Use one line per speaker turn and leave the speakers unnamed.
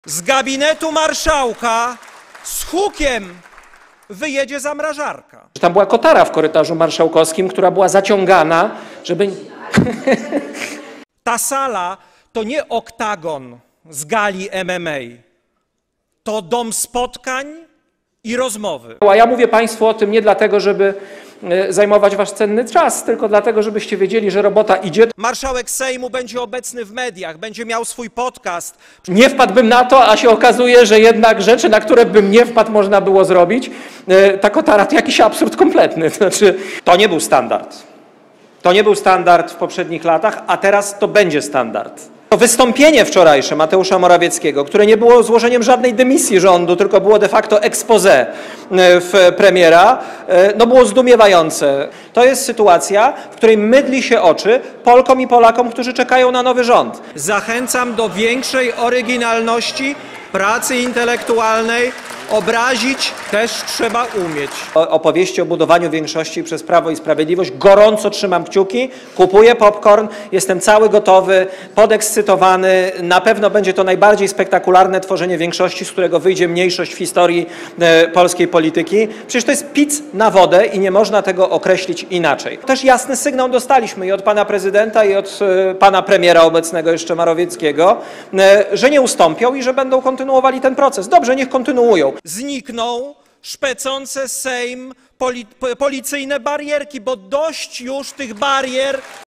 Z gabinetu marszałka z hukiem wyjedzie zamrażarka.
Tam była kotara w korytarzu marszałkowskim, która była zaciągana, żeby...
Ta sala to nie oktagon z gali MMA. To dom spotkań i rozmowy.
A ja mówię Państwu o tym nie dlatego, żeby zajmować Wasz cenny czas, tylko dlatego, żebyście wiedzieli, że robota idzie.
Marszałek Sejmu będzie obecny w mediach, będzie miał swój podcast.
Nie wpadłbym na to, a się okazuje, że jednak rzeczy, na które bym nie wpadł, można było zrobić. Ta kotara to jakiś absurd kompletny. Znaczy, to nie był standard. To nie był standard w poprzednich latach, a teraz to będzie standard. To wystąpienie wczorajsze Mateusza Morawieckiego, które nie było złożeniem żadnej dymisji rządu, tylko było de facto exposé w premiera, no było zdumiewające. To jest sytuacja, w której mydli się oczy Polkom i Polakom, którzy czekają na nowy rząd.
Zachęcam do większej oryginalności, pracy intelektualnej. Obrazić też trzeba umieć.
Opowieści o budowaniu większości przez Prawo i Sprawiedliwość. Gorąco trzymam kciuki, kupuję popcorn, jestem cały gotowy, podekscytowany. Na pewno będzie to najbardziej spektakularne tworzenie większości, z którego wyjdzie mniejszość w historii polskiej polityki. Przecież to jest pic na wodę i nie można tego określić inaczej. Też jasny sygnał dostaliśmy i od pana prezydenta, i od pana premiera obecnego jeszcze Morawieckiego, że nie ustąpią i że będą kontynuowali ten proces. Dobrze, niech kontynuują.
Znikną szpecące Sejm policyjne barierki, bo dość już tych barier.